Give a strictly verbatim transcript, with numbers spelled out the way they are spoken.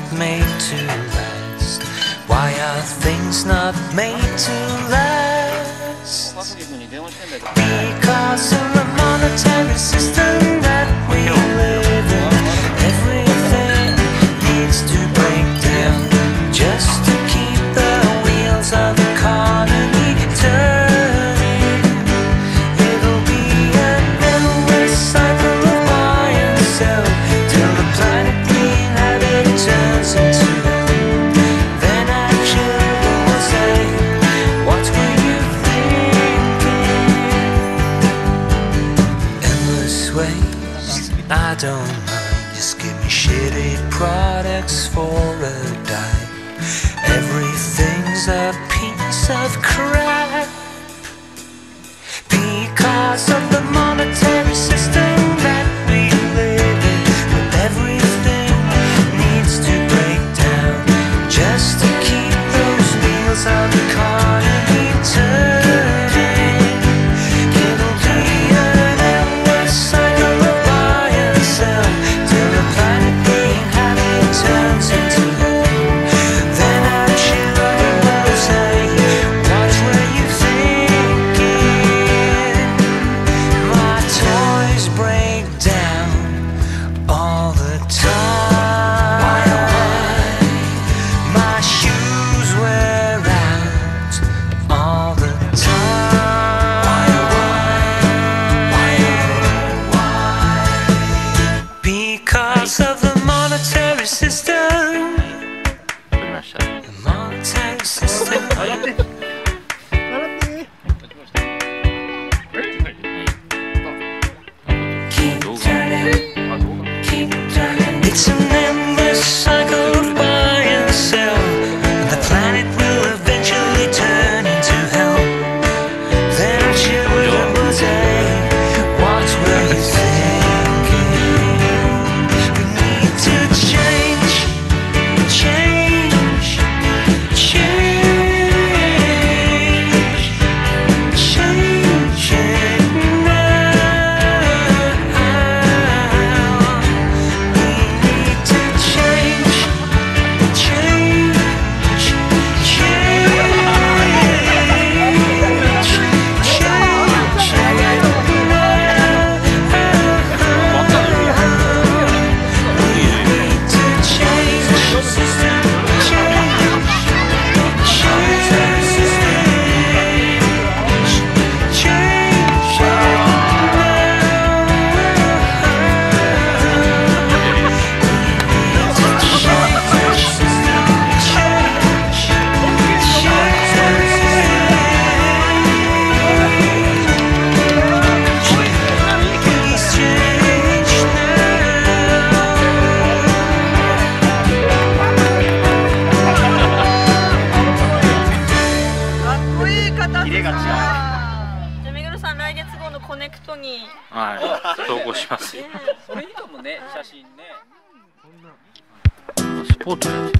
made to last? Why are things not made to last? Because of the monetary system that we live in, everything needs to break down just to keep the wheels of the economy turning. It'll be an endless cycle of buy and sell till the planet we inhabit turns into hell. Then our children will say, what were you thinking? Endless waste, I don't mind. Just give me shitty products for a dime. Everything's a piece of crap because of the monetary system that we live in. But everything needs to break down just to keep those wheels of the economy turning. It'll be an endless cycle of buy and sell till the planet we inhabit turns into hell. Then our children will say, what were you thinking? My toys break down all the time. Why, oh why? My shoes wear out all the time. Why, oh why? Why, oh why? Because of the monetary system. The monetary system. Keep turning, keep turning. It's an endless cycle of buy and sell, and the planet will eventually turn into hell. Then our children will say, what were you thinking? We need to change, change, change, change it now. We need to change, change, change, change it now. We need to change the system, change, change the system, change it かっこいい方です。じゃあめぐるさん、来月号のコネクトにはい、投稿しますよ。 それいいかもね、写真ね。 スポーツのやつ。